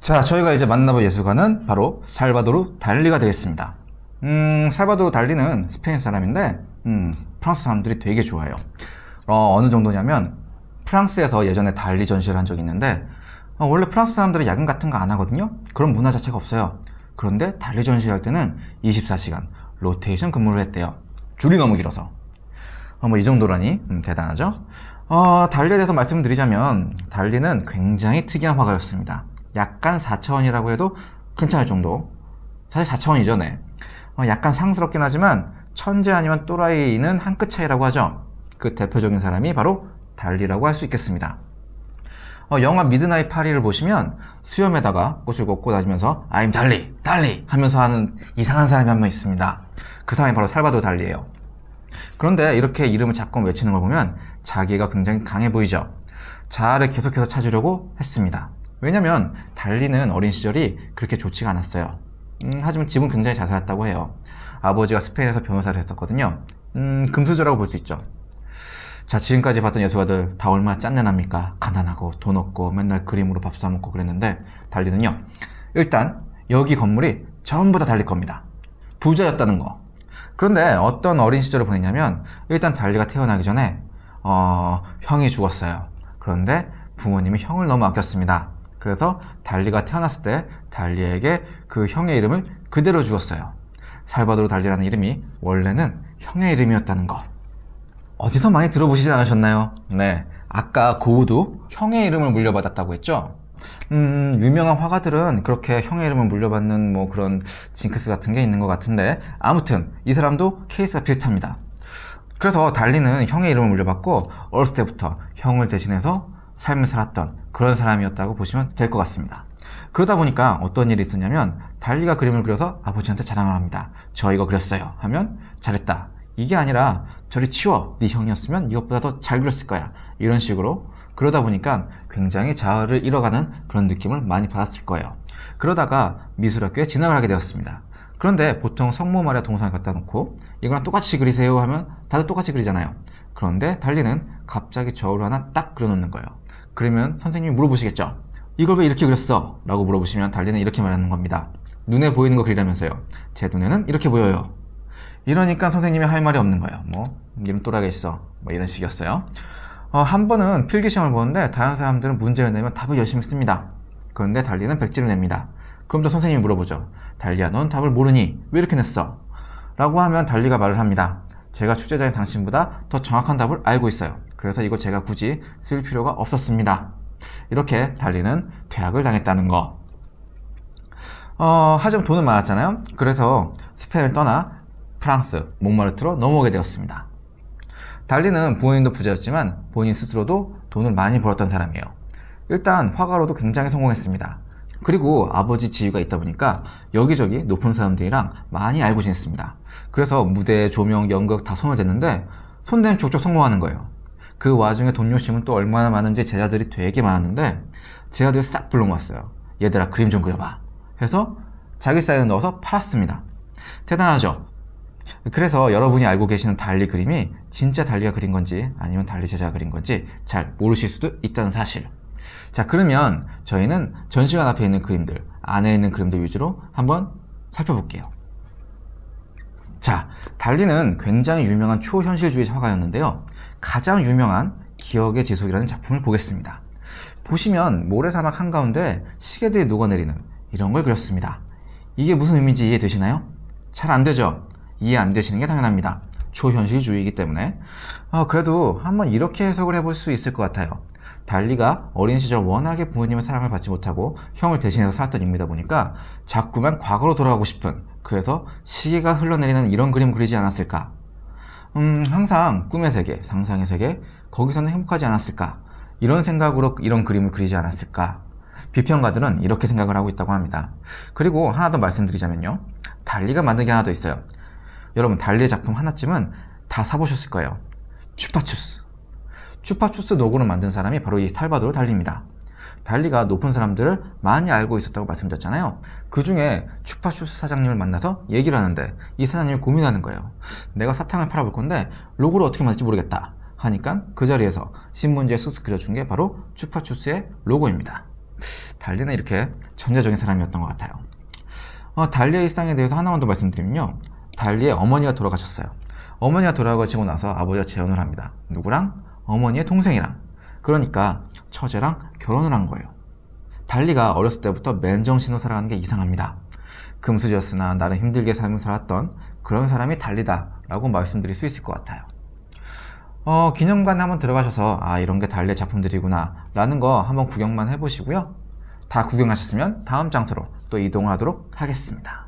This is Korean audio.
자, 저희가 이제 만나볼 예술가는 바로 살바도르 달리가 되겠습니다. 살바도르 달리는 스페인 사람인데 프랑스 사람들이 되게 좋아해요. 어느 정도냐면 프랑스에서 예전에 달리 전시를 한 적이 있는데 원래 프랑스 사람들은 야근 같은 거 안 하거든요. 그런 문화 자체가 없어요. 그런데 달리 전시할 때는 24시간 로테이션 근무를 했대요. 줄이 너무 길어서. 뭐 이 정도라니 대단하죠. 달리에 대해서 말씀드리자면 달리는 굉장히 특이한 화가였습니다. 약간 4차원이라고 해도 괜찮을 정도. 사실 4차원이죠, 네. 약간 상스럽긴 하지만 천재 아니면 또라이는 한 끗 차이라고 하죠. 그 대표적인 사람이 바로 달리라고 할 수 있겠습니다. 영화 미드나잇 파리를 보시면 수염에다가 꽃을 꽂고 다니면서 I'm 달리, 달리 하면서 하는 이상한 사람이 한 명 있습니다. 그 사람이 바로 살바도르 달리예요. 그런데 이렇게 이름을 자꾸 외치는 걸 보면 자기가 굉장히 강해 보이죠. 자아를 계속해서 찾으려고 했습니다. 왜냐면 달리는 어린 시절이 그렇게 좋지가 않았어요. 하지만 집은 굉장히 잘 살았다고 해요. 아버지가 스페인에서 변호사를 했었거든요. 금수저라고 볼 수 있죠. 자, 지금까지 봤던 예술가들 다 얼마나 짠내납니까? 가난하고 돈 없고 맨날 그림으로 밥 사먹고 그랬는데 달리는요, 일단 여기 건물이 전부 다 달리 겁니다. 부자였다는 거. 그런데 어떤 어린 시절을 보냈냐면 일단 달리가 태어나기 전에 형이 죽었어요. 그런데 부모님이 형을 너무 아꼈습니다. 그래서 달리가 태어났을 때 달리에게 그 형의 이름을 그대로 주었어요. 살바도르 달리라는 이름이 원래는 형의 이름이었다는 거. 어디서 많이 들어보시지 않으셨나요? 네, 아까 고우도 형의 이름을 물려받았다고 했죠? 유명한 화가들은 그렇게 형의 이름을 물려받는 뭐 그런 징크스 같은 게 있는 것 같은데, 아무튼 이 사람도 케이스가 비슷합니다. 그래서 달리는 형의 이름을 물려받고 어렸을 때부터 형을 대신해서 삶을 살았던 그런 사람이었다고 보시면 될 것 같습니다. 그러다 보니까 어떤 일이 있었냐면 달리가 그림을 그려서 아버지한테 자랑을 합니다. 저 이거 그렸어요 하면 잘했다, 이게 아니라 저리 치워, 네 형이었으면 이것보다 더 잘 그렸을 거야, 이런 식으로. 그러다 보니까 굉장히 자아를 잃어가는 그런 느낌을 많이 받았을 거예요. 그러다가 미술학교에 진학을 하게 되었습니다. 그런데 보통 성모 마리아 동상을 갖다 놓고 이거랑 똑같이 그리세요 하면 다들 똑같이 그리잖아요. 그런데 달리는 갑자기 저울을 하나 딱 그려놓는 거예요. 그러면 선생님이 물어보시겠죠. 이걸 왜 이렇게 그렸어? 라고 물어보시면 달리는 이렇게 말하는 겁니다. 눈에 보이는 거 그리라면서요. 제 눈에는 이렇게 보여요. 이러니까 선생님이 할 말이 없는 거예요. 뭐 이름 또라게 있어, 뭐 이런 식이었어요. 한 번은 필기시험을 보는데 다른 사람들은 문제를 내면 답을 열심히 씁니다. 그런데 달리는 백지를 냅니다. 그럼 또 선생님이 물어보죠. 달리야, 넌 답을 모르니 왜 이렇게 냈어? 라고 하면 달리가 말을 합니다. 제가 출제자인 당신보다 더 정확한 답을 알고 있어요. 그래서 이거 제가 굳이 쓸 필요가 없었습니다. 이렇게 달리는 퇴학을 당했다는 거. 하지만 돈은 많았잖아요. 그래서 스페인을 떠나 프랑스 몽마르트로 넘어오게 되었습니다. 달리는 부모님도 부자였지만 본인 스스로도 돈을 많이 벌었던 사람이에요. 일단 화가로도 굉장히 성공했습니다. 그리고 아버지 지위가 있다 보니까 여기저기 높은 사람들이랑 많이 알고 지냈습니다. 그래서 무대, 조명, 연극 다 손을 댔는데 손대면 족족 성공하는 거예요. 그 와중에 돈 욕심은 또 얼마나 많은지 제자들이 되게 많았는데 제자들이 싹 불러모았어요. 얘들아, 그림 좀 그려봐 해서 자기 사인을 넣어서 팔았습니다. 대단하죠? 그래서 여러분이 알고 계시는 달리 그림이 진짜 달리가 그린 건지 아니면 달리 제자가 그린 건지 잘 모르실 수도 있다는 사실. 자, 그러면 저희는 전시관 앞에 있는 그림들, 안에 있는 그림들 위주로 한번 살펴볼게요. 자, 달리는 굉장히 유명한 초현실주의 화가였는데요. 가장 유명한 기억의 지속이라는 작품을 보겠습니다. 보시면 모래사막 한가운데 시계들이 녹아내리는 이런 걸 그렸습니다. 이게 무슨 의미인지 이해되시나요? 잘 안되죠? 이해 안 되시는 게 당연합니다. 초현실주의이기 때문에. 그래도 한번 이렇게 해석을 해볼 수 있을 것 같아요. 달리가 어린 시절 워낙에 부모님의 사랑을 받지 못하고 형을 대신해서 살았던 인물이다 보니까 자꾸만 과거로 돌아가고 싶은, 그래서 시계가 흘러내리는 이런 그림을 그리지 않았을까. 항상 꿈의 세계, 상상의 세계, 거기서는 행복하지 않았을까, 이런 생각으로 이런 그림을 그리지 않았을까. 비평가들은 이렇게 생각을 하고 있다고 합니다. 그리고 하나 더 말씀드리자면요, 달리가 만든 게 하나 더 있어요. 여러분, 달리의 작품 하나쯤은 다 사보셨을 거예요. 추파추스. 추파추스 로고를 만든 사람이 바로 이 살바도르 달리입니다. 달리가 높은 사람들을 많이 알고 있었다고 말씀드렸잖아요. 그 중에 추파추스 사장님을 만나서 얘기를 하는데 이 사장님이 고민하는 거예요. 내가 사탕을 팔아볼 건데 로고를 어떻게 만들지 모르겠다 하니까 그 자리에서 신문지에 쓱쓱 그려준 게 바로 추파추스의 로고입니다. 달리는 이렇게 천재적인 사람이었던 것 같아요. 달리의 일상에 대해서 하나만 더 말씀드리면요. 달리의 어머니가 돌아가셨어요. 어머니가 돌아가시고 나서 아버지가 재혼을 합니다. 누구랑? 어머니의 동생이랑. 그러니까 처제랑 결혼을 한 거예요. 달리가 어렸을 때부터 맨정신으로 살아가는 게 이상합니다. 금수저였으나 나름 힘들게 삶을 살았던 그런 사람이 달리다 라고 말씀드릴 수 있을 것 같아요. 기념관에 한번 들어가셔서 이런 게 달리의 작품들이구나 라는 거 한번 구경만 해보시고요. 다 구경하셨으면 다음 장소로 또 이동하도록 하겠습니다.